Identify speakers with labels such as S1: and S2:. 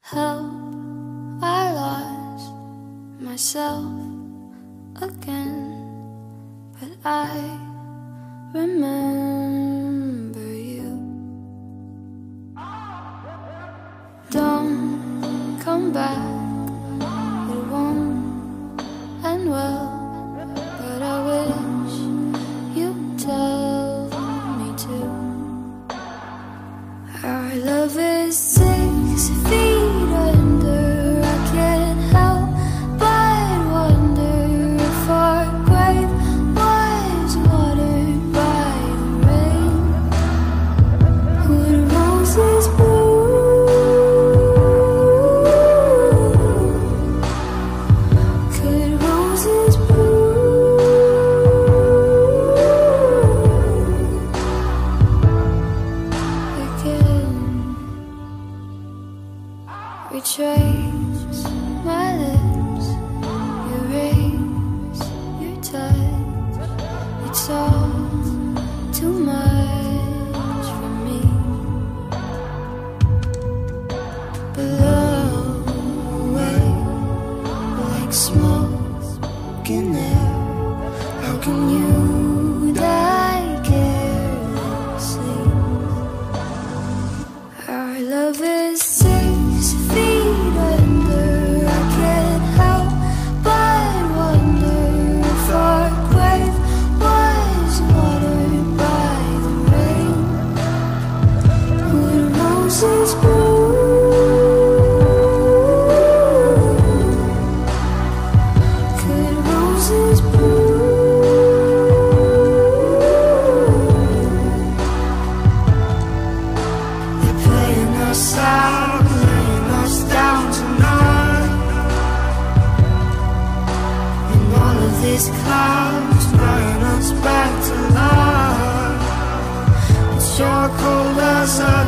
S1: Help, I lost myself again, but I remember you. Don't come back, it won't end well, but I wish you'd tell me to. Our love is 6 feet under. I can't help but wonder if our grave was watered by the rain. Would roses bloom? Could roses bloom again? Retrace my lips, erase your touch. It's all too much for me. Blow away like smoke in air. How can you die carelessly? Our love is 6 feet under. I can't help but wonder if our grave was watered by the rain. Would roses bloom? Could roses bloom? They're playing us out, laying us down tonight, and all of these clouds bringing us back to life. It's your cold as